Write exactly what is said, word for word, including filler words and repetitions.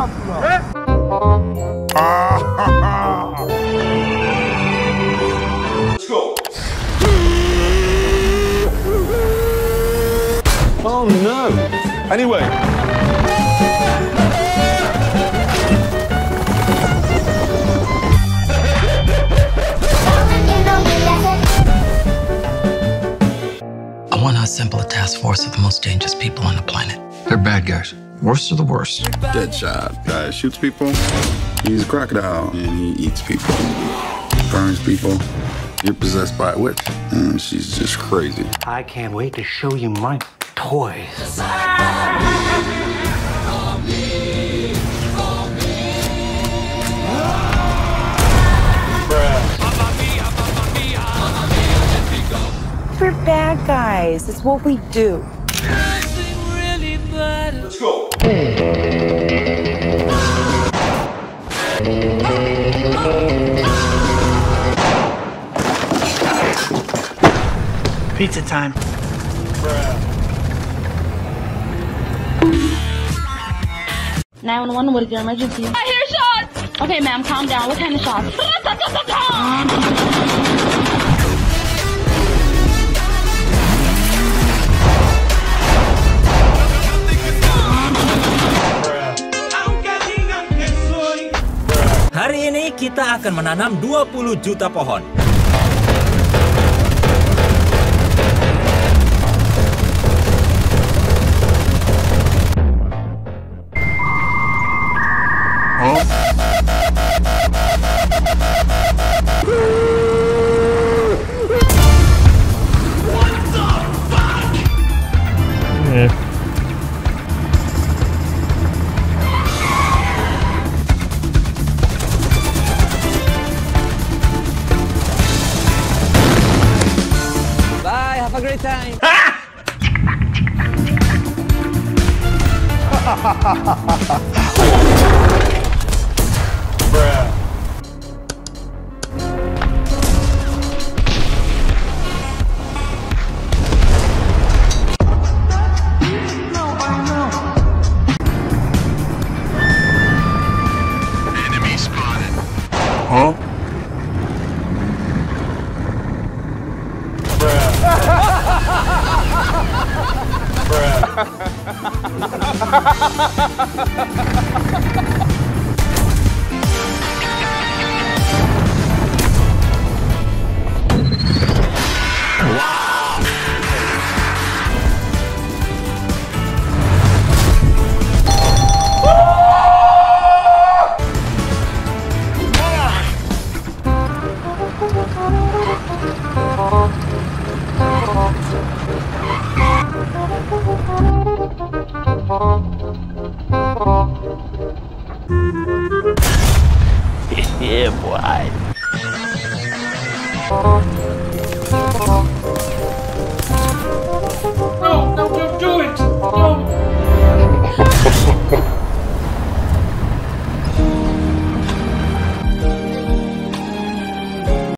Let's go. Oh no. Anyway. I want to assemble a task force of the most dangerous people on the planet. They're bad guys. Worst of the worst. Deadshot. Guy shoots people. He's a crocodile and he eats people. Burns people. You're possessed by a witch and she's just crazy. I can't wait to show you my toys. We're bad guys. It's what we do. Let's go. Pizza time. nine one one, what is your emergency? I hear shots! Okay, ma'am, calm down. What kind of shots? Hari ini kita akan menanam dua puluh juta pohon. Huh? What the fuck? Yeah. Bye, have a great time. Bruh. Enemy spotted. Huh? Bruh. Bruh. Yeah, boy.